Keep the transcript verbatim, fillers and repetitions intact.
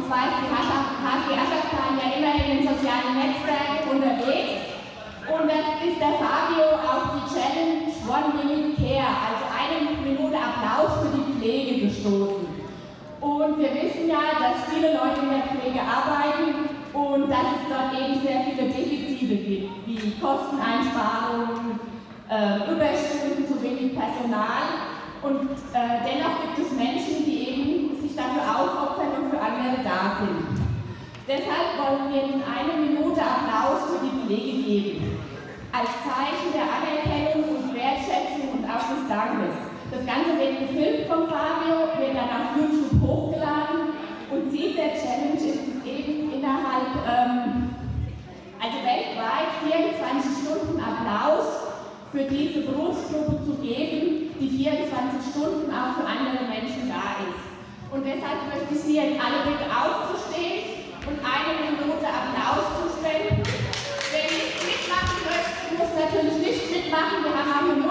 weiß, die H C Aschachtal ja immer in den sozialen Netzwerken unterwegs. Und dann ist der Fabio auf die Challenge One Minute Care, also eine Minute Applaus für die Pflege, gestoßen. Und wir wissen ja, dass viele Leute in der Pflege arbeiten und dass es dort eben sehr viele Defizite gibt, wie Kosteneinsparungen, äh, Überstunden, zu wenig Personal. Und äh, dennoch gibt es Menschen, die eben sich dafür aufopfern und für andere da sind. Deshalb wollen wir Ihnen eine Minute Applaus für die Pflege geben. Als Zeichen der Anerkennung und Wertschätzung und auch des Dankes. Das Ganze wird gefilmt von Fabio, wird dann auf YouTube hochgeladen und Ziel der Challenge ist es eben innerhalb, ähm, also weltweit, vierundzwanzig Stunden Applaus für diese Berufsgruppe zu geben, die vierundzwanzig Stunden auch für andere Menschen da ist. Und deshalb möchte ich Sie jetzt alle bitten, aufzustehen und eine Minute Applaus zu spenden. Wer nicht mitmachen möchte, muss natürlich nicht mitmachen. Wir haben auch eine